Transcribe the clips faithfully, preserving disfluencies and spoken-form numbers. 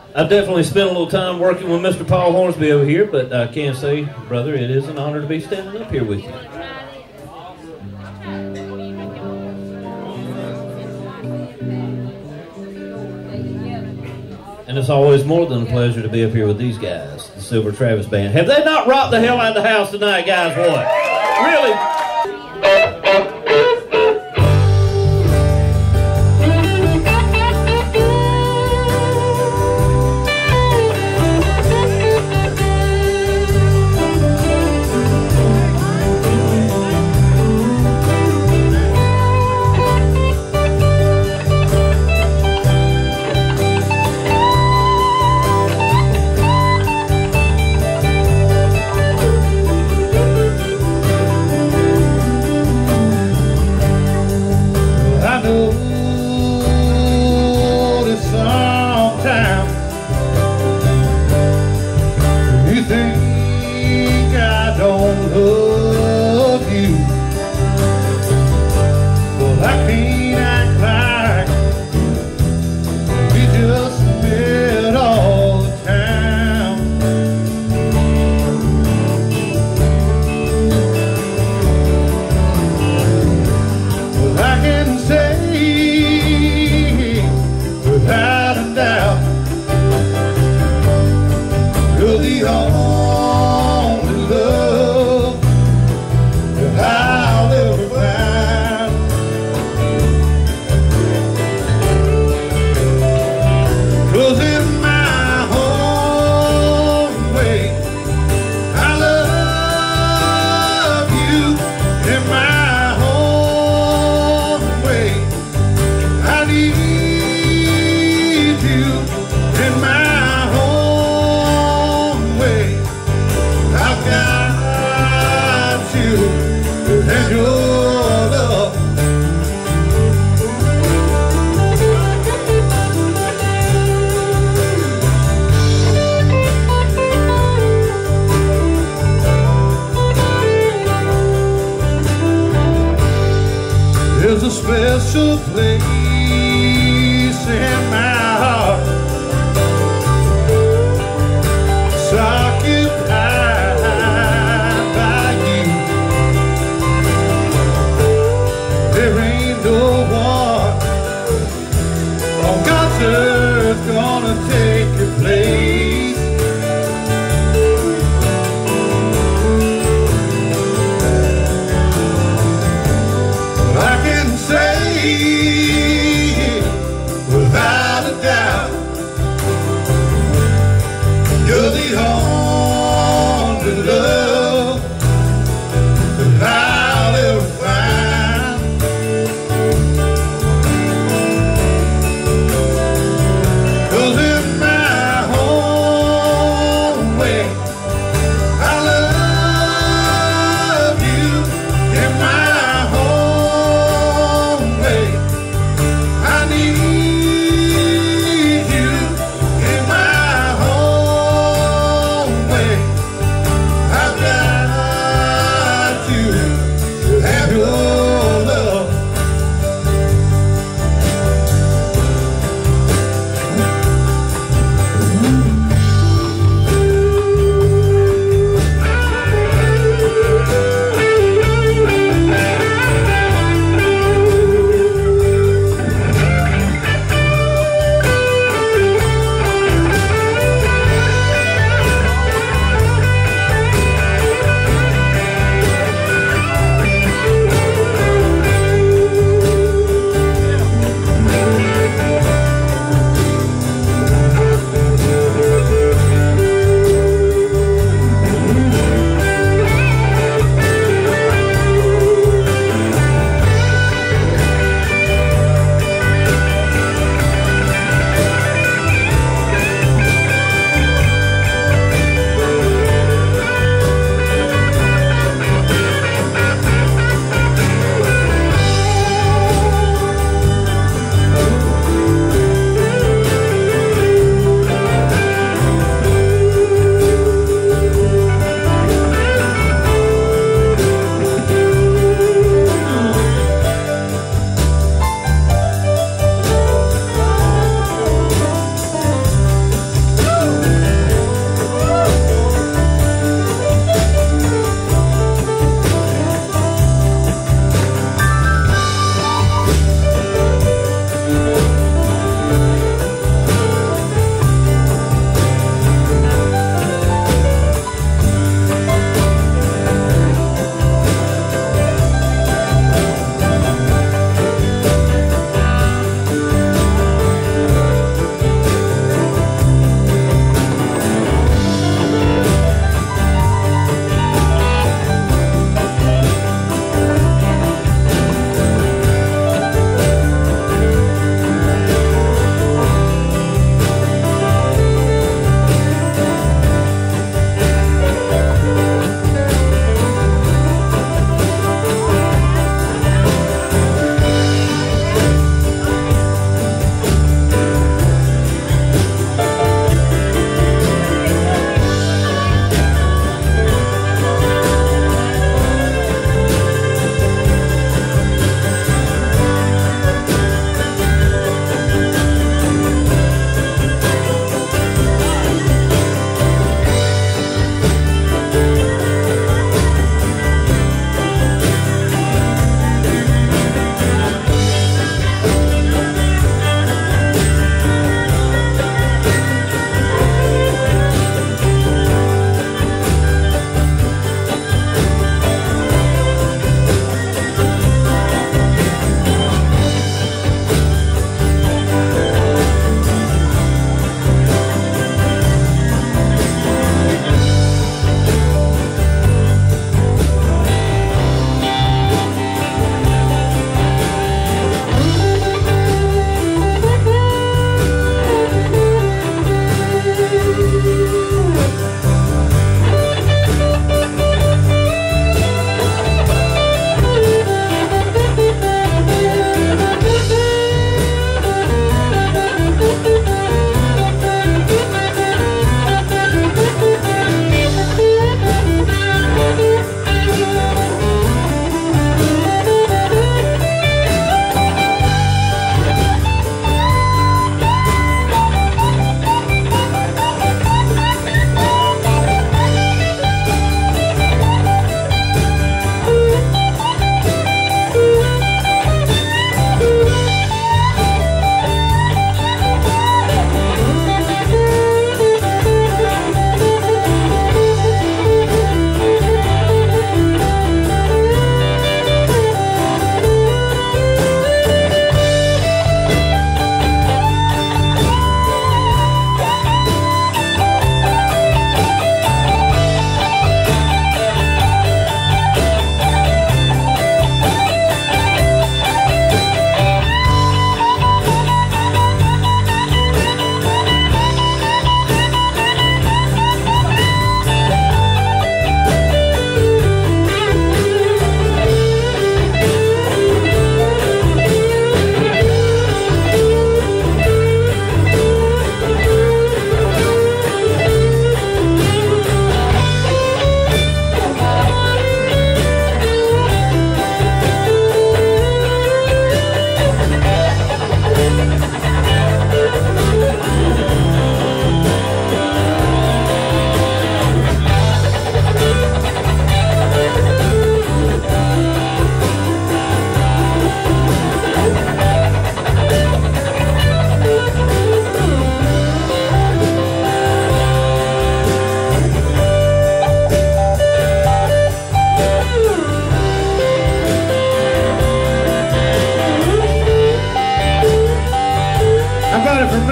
I've definitely spent a little time working with Mister Paul Hornsby over here, but I can say, brother, it is an honor to be standing up here with you. And it's always more than a pleasure to be up here with these guys, the Silver Travis Band. Have they not rocked the hell out of the house tonight, guys? What? Really? Special place in my heart, it's occupied by you. There ain't no one on God's earth gonna take your place. I can say without a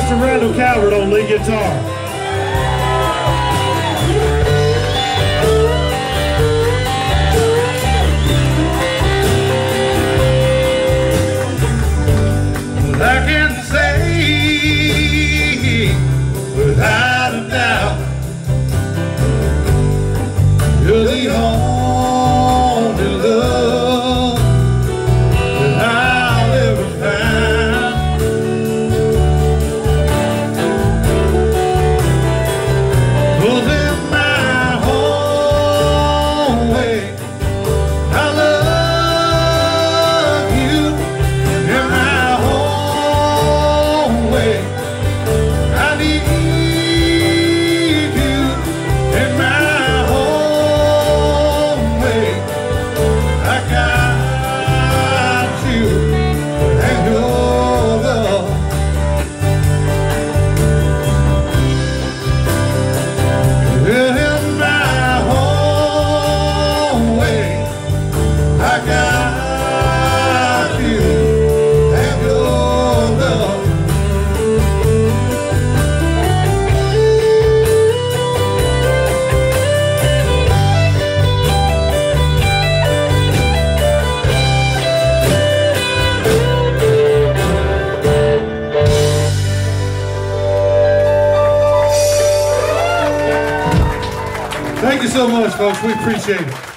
Mister Randall Calvert on lead guitar. I can say without a doubt, you're the only love that I'll ever find. 'Cause in my own way, I love you. In my own way, I need you. In my own way, I got you and your love. In my own way, I got you and your love. Thank you so much, folks. We appreciate it.